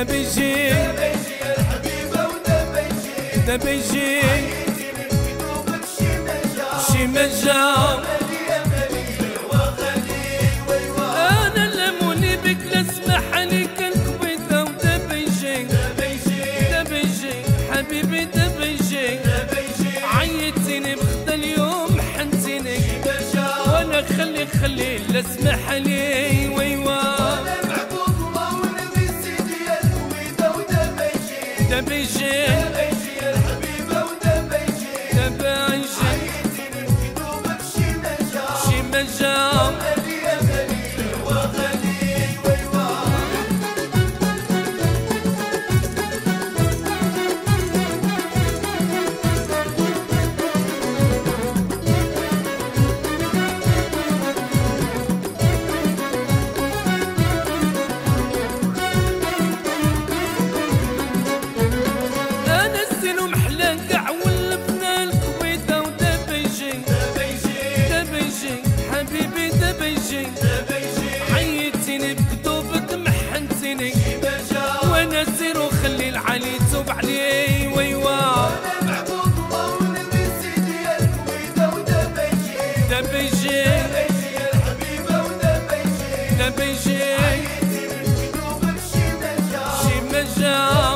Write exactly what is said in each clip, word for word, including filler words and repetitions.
ده بيجي ده بيجي يا الحبيبة وده بيجي ده بيجي عينتي من قلوبك شي مجال شي مجال أنا لموني بك لاسمح لي كان كويتا وده بيجي ده بيجي حبيبي ده بيجي عيتيني بخدا اليوم حنتيني وانا خلي خلي لاسمح لي ويوا ده بيجي يا الحبيبة وده بيجي ده بيجي عيتيني من قلوبك شي مجال شي مجال حبيبي ده بيجي عيتيني بكتوبك محنتيني وانا سير وخلي العلي توب علي ويوا ده بيجي ده بيجي شي مجال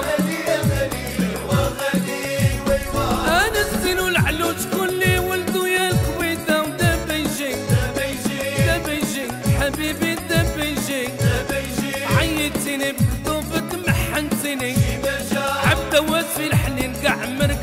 انا السين والعلوج كلي ولدو يا الكويته وده بيجي ده بيجي حبيبي ده بيجي عيتيني بكتوبك محنتيني عبده واسفي الحنين قاع مرق